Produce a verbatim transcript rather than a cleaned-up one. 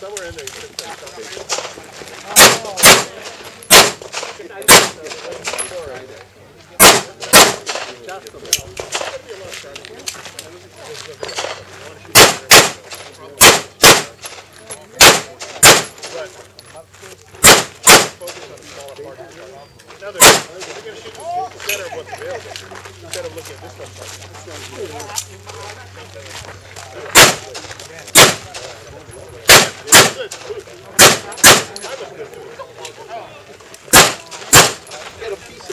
somewhere in there you should say something. Now they're, they're going to shoot the center of what's available instead of looking at this one part. Good. That was good. Get a piece